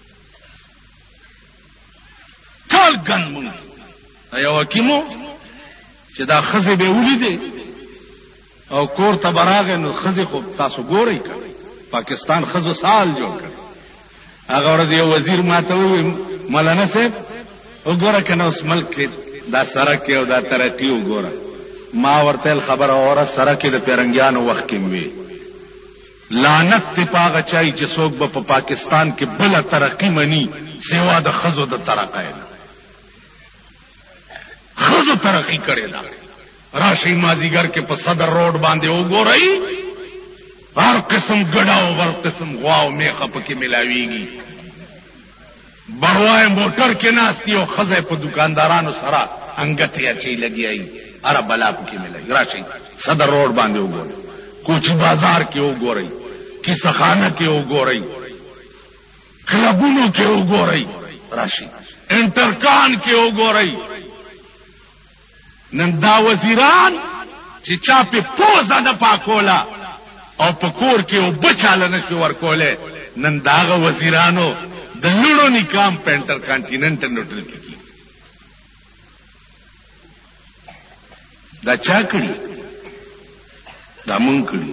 ټول ګن مون ایو کیمو چې دا خزه به ولیدې او کور ته براغه نو خزه خو تاسو ګورئ پاکستان خزه سال جوړ کړ هغه ورځ یو وزیر ماته وی مولانا صاحب وګوره کنه اوس ملک دا سرک او دا ترقی وګوره ما ورته خبر اوره سرک د پیرنګیانو وخت کې وی لعنت ته پاغه چای چې څوک په پاکستان کې بل ترقی مني سیوا د خزو د ترقای خزو ترقی کړي دا راشي مازیګر کې په صدر روډ باندې وګورئ هر قسم ګډاو ور قسم غواو میخه پکې ملاويږي بروای موټر کې ناشتي او خزه په دکاندارانو سره انګته اچي لګیای اره بلا پکې ملای راشي صدر روډ باندې وګورئ کوچی بازار کې وګورئ کیسخانه کې وګورئ کلبونو کې وګورئ راشي انټرکان کې وګورئ نن دا وزیران چې چا په پوزه نه پاکولا او په کور کې او بچاله نشي ورکوله نن داغه وزیرانو د لوړو نکام پینټر کانټیننټل هوټل کې دا چا کړی دا مونږ کړی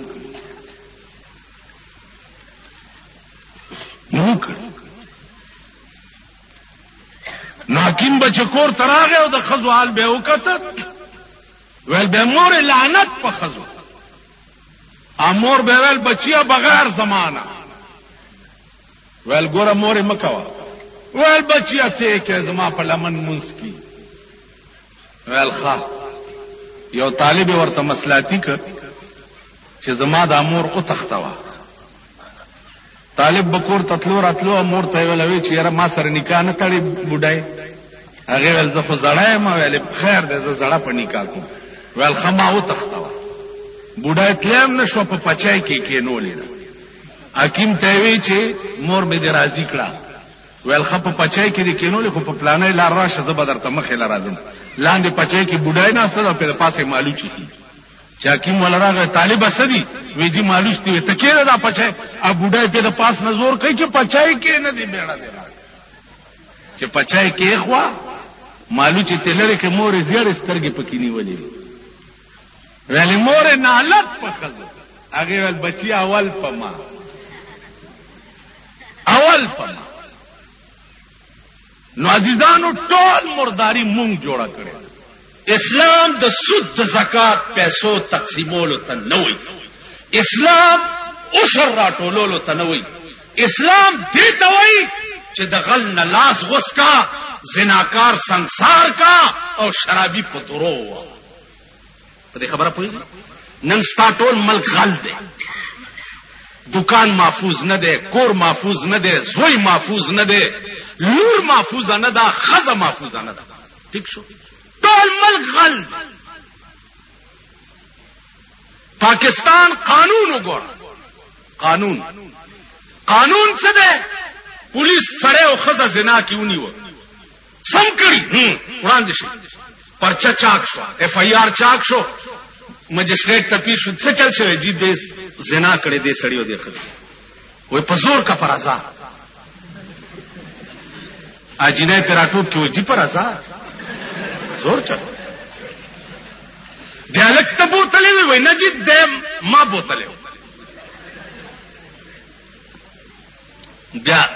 نو کړی ناکیم بچکور تراغه او د خزو حال به وکړه ویل به مور لعنت په خزو امور به ویل بچیا بغیر زمانہ ویل ګوره مور مکوا ویل بچیا چې کې زما په لمن منس کی ویل ښا یو طالب ورته مصلاحتي ک چې زما د امور او تختوا طالب بکور تطلو راتلو امور ته ویلوي چې یاره ما سره نکاح نه تړي بډای هغه ول زه خو زړای ما ویل خیر دې زه زړه په نکاح کوم ویل خما او تختوا بډای تلم نشو په پچای کې نولې حکیم ته وی چې مور به دې راضی کړه ویل خپ په پچای کې دې کینولې خو په پلانې لار راشه زه به درته مخې لرازم لاندې پچای کې بډای نه ستاسو په پاسه مالو چی چې حکیم ولراغه طالب اسدي وی دي مالوش دی ته کېره دا پچای ا بډای په پاس نزور کوي چې پچای کې نه دی بیړه دی چې پچای کې خوا مالو چې تلره کې مور زیړ سترګې پکې نیولې ویلې مور نالت پخزو هغه ول بچي اول پما نو عزیزانو ټول مرداری مونږ جوړه کړې اسلام د سود د زکات پیسو تقسیمولو ته نه وي اسلام عشر راټولولو ته نه وي اسلام دې ته وي چې د غل نه لاس غوس کا زناکار سنگسار کا او شرابي پتورو په دې خبره پوهیږي نن ستا ټول ملک غل دی دکان محفوظ نه ده کور محفوظ نه ده زوی محفوظ نه ده لور محفوظ نه ده خزه محفوظ نه ده ٹھیک شو ټول ملک غل پاکستان قانون وګور قانون څه ده پولیس سره او خزه زنا کیونی و سم کړی وړاندې شي پرچا چاک شو اف آی آر چاک شو مجسټریټ ته پیښ څه چل شوی دي د زنا کړي دي سړیو دی خزه وای په زور کا فرازا اجینه پراټوب کې وځي فرازا زور چل دیالک ته بوتلې وای نه جی دم ما بوتلې بیا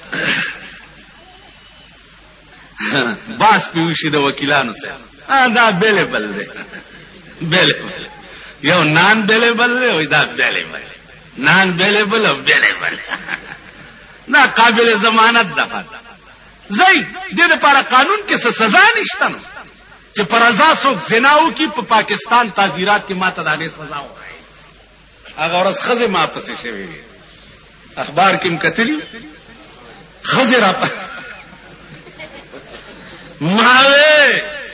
باس پیوشي د وکیلانو سره دا بیلبل دی بیلبل یو نان بیلبل دی او دا بیلبل نان بیلبل او بیلبل دا قابل ضمانت ده زئی دې لپاره قانون کې څه سزا نشته نو چې پرزا څوک زناو کې په پاکستان تعزیرات کې ماته دانه سزا وایي هغه ورځ خزه ما پسې شوی اخبار کې مکتلی خزه را ماوے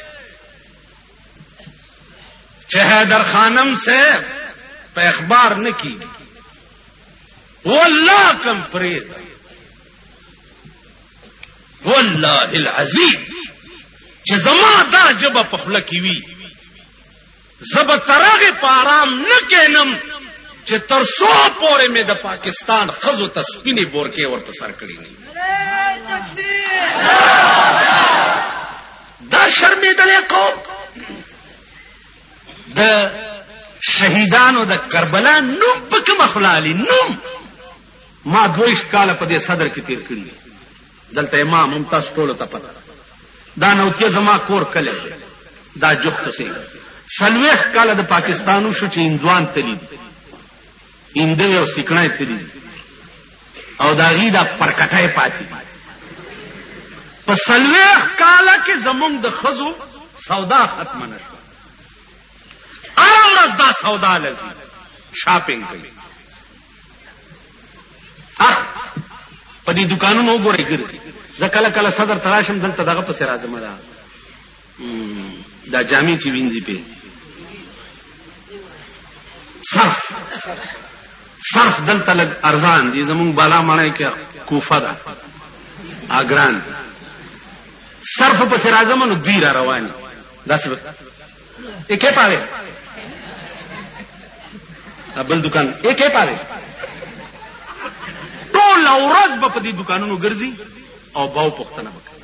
چې حیدر خانم سے په اخبار نه کی والله کم پرید والله العظیم چې زما دا جبه په خله کی وی زب ترغه پارام نه کینم چې ترسو پورې مې د پاکستان خزو تسپینی بورکه ورته سر کړی نه دا شرمېدلې قوم د شهیدانو د کربلا نوم پکې مخلالي نوم ما 22 کال په دې صدر کې تیر کړی دلته امام ممتاز ټولو ته پته دا نو چې زما کور کله دا جوخت سي سلويخ کال د پاکستانو شو چې اندوان تلی انده او سکړای تلی او دا غیدا پرکټای پاتې په سلويخ کال کې زمونږ د خزو سودا ختم نشو اورز دا سودا لذي شاپینګ کوي په دې دکانونو وګورئ ګرځي ځکه کله صدر تراشم دلته دغه په سر اعظم دا جامع چې وینځي په صرف دلته لګ ارزان دي زمونږ بالا مړای کې کوفه ده اګران صرف په سر اعظم نو دوی را روان دا څه एके पावे بل دکان एके पावे ټول ورځ په دې دکانونو ګرځي او باو پختنه وکړي.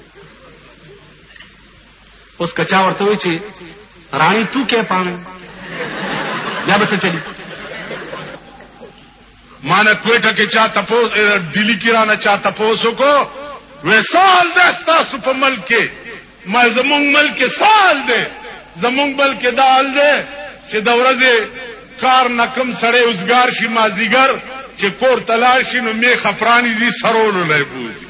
اوس کچا ورته وی چې رانی تو کې پاوې یا بس چلی مانا کوئٹہ کے چا تپوس دلی کی رانا چا تپوسو کو وے سال دے ستاسو پا ملک کے ما زمونگ ملک کے سال دے زمونگ ملک کے دال دے چه دورزے کار نکم سڑے ازگار شی مازیگر چه کور تلار شی نو می خفرانی دی سرولو لے بوزی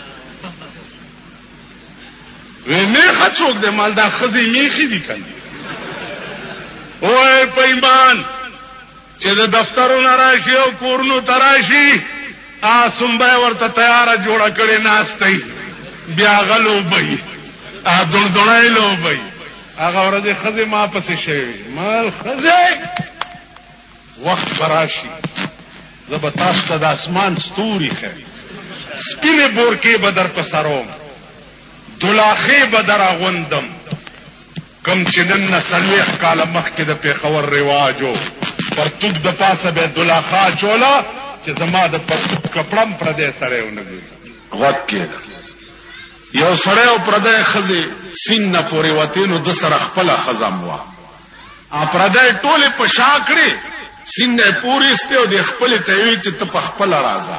وے میخا چوک دے مالدہ خزی میخی دی کندی اوے پیمان چې د دفترونو راشي او کورونو تراشي سنبه ورته تیاره جوړه کړې ناستئ بیا غلو بی دړدړای لو بی هغه ورځې ښځې ما پسې شوي مال ښځې وخت به راشي زه به تاسو ته د اسمان ستوري ښوي سپینې بورکې به در په سروم دلاخې به در اغوندم کم چې نن نه 40 کاله مخکې د پېښور رواجو پرتوک د پاسه به دلاخا چولا چې زما د پرتوک کپړم پردې سړی ونه ګوري غوږ کېده یو سړی او پردې ښځې سین نه پورې وتې نو د سره خپله ښځه هم وه پردې ټولې په شا کړې سین نه یې پورې ایستې او د خپلې ته یې ویل چې ته په خپله راځه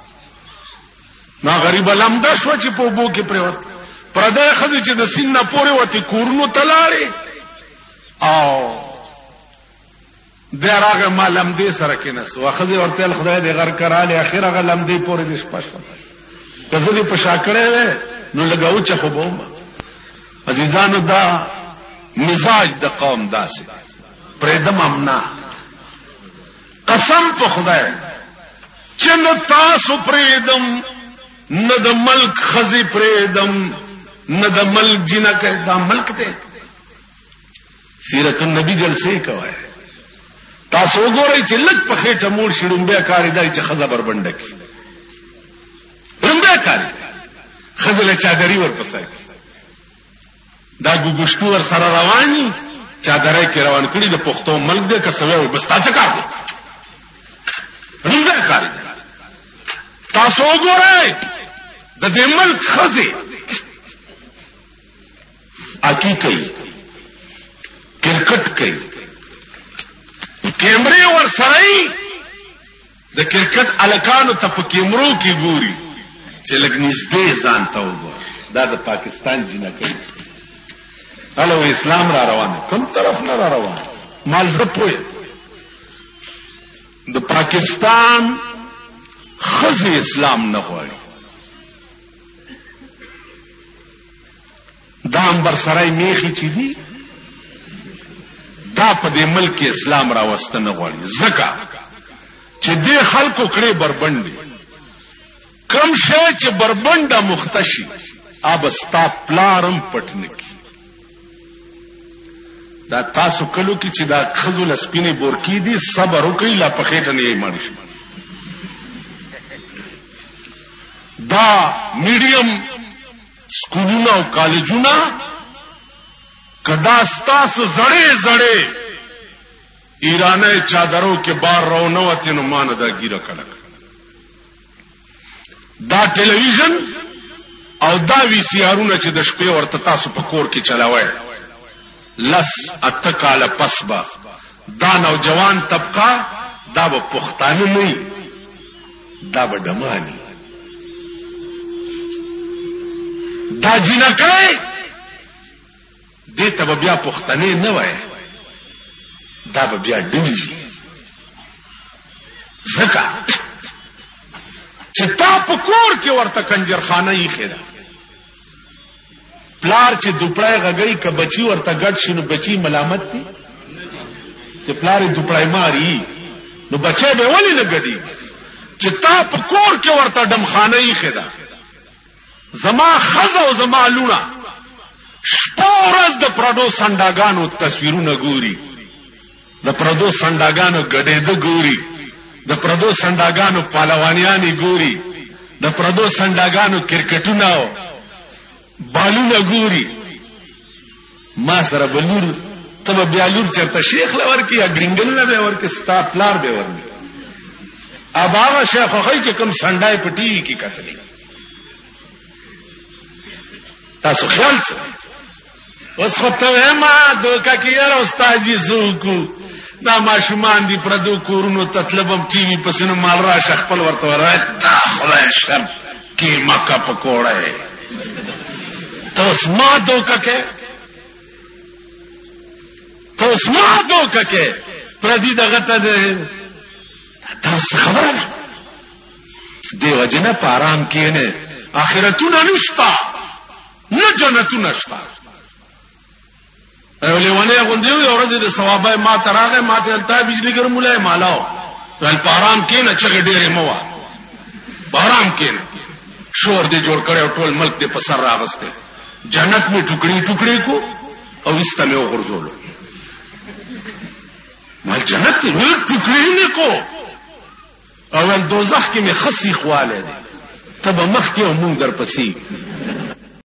نا غریبه لمده شوه چې په اوبو کې پرېوت پردې ښځې چې د سین نه پورې وتې کورونو ته لاړې او دی راغه ما لمدې سره کېناست ښځې ورته ویل خدای دې غر کرالې اخر هغه لمدې پورې دې شپه شوه که زه دې په شا کړی وی نو لږه اوچه خو به ومه عزیزانو دا مزاج د قوم داسې پرېږدم هم نه قسم په خدای چې نه تاسو پرېږدم نه د ملک ښځې پرېږدم نه د ملک جینکه دا ملک دی سیرت النبی جلسې کوئ تاسو وګورئ چې لږ په خېټه موړ شي ړومبی کاري دی چې ښځه بربنډه کړي ړومبی کاري ښځه له چادري ورپسې دا ګوګشتو ور سره رواني چادرۍ کې روان کړي د پښتو ملک دی که سوی وي بس تا څه کار دی ړومبی کاري تاسو وګورئ د دې ملک ښځې اکی کوي کرکټ کوي کیمرې ور سره د کرکټ الکانو ته په کیمرو کې ګوري چې لږ نږدې ځان ته وګوري دا د پاکستان جنکۍ هلو اسلام را روان کوم طرف نه را روان مال زه پوه د پاکستان ښځې اسلام نه غواړي دا امبر سرای میخي چې دي دا په دې ملک اسلام راوسته نه غواړي ځکه چې دې خلکو کړې بربنډې کم شی چې بربنډه مختشي اب ستا پلارم پټ نه کړي دا تاسو کلو کې چې دا ښځو له سپینې بورکې دي صبر وکړئ لا په خېټه نه یې مړ شي دا میډیم سکولونه او کالجونه کدا ستاسو زړې زړې ایرانه چادرو کې بار رونه وته نو مان دا ګیره کړه دا ټلویزیون او دا وی سی آرونه چې د شپې ورته تاسو په کور کې چلاوي لس اتکاله پسبا دا نوجوان طبقه دا به پښتانه نه دا به دمانی دا جنکای دې ته بیا پښتنې نه وای دا بیا ډېری ځکه چې تا په کور کې ورته کنجرخانه یې خېدا پلار چې دوپړای غږی ک بچي ورته ګډ شنو بچي ملامت دي چې پلار دوپړای ماری نو بچي به ولې نه ګډي چې تا په کور کې ورته دمخانه یې خېدا زما خزه او زما لونه شپورز د پردو سنداګانو تصویرونه ګوري د پردو سنداګانو ګډېده ګوري د پردو سنداګانو پهلوانیانی ګوري د پردو سنداګانو کرکټونه بالونه ګوري ما سره بلور تب بیا لور چرته شیخ لور کی اګرینګل نه به ور کې ستا پلار به ورني ابا شیخ خو چې کوم سنډای په ټي وي کې کتلې تاسو خیال څه اوس خو ته ما دوکا کیار استاد جی زوکو دا ماشومان دی پردو کورونو تطلبم ټي وي پسنه مال را شیخ خپل ورته ورای تا خدای شر کی مکه پکوړه ته اوس ما دوکا کې ته اوس ما دوکا کې پردی دغه ته تاسو خبره ده دیو جن په آرام کې نه اخرتونه نشتا نه جنتونه نشتا ولونه غوندیو یو ورځ د ثوابه ما تراغه ما ته التا بجلی ګرمولای مالاو ول پارام کې نه چې ډېرې مو پارام کې نه شور دې جوړ کړو ټول ملک دې په سر راغسته جنت می ټوکړي ټوکړي کو او استمه وغورځول مال جنت می ټوکړي نه کو اول دوزخ کې می خصي خواله دي تب مخ کې مونږ در پسې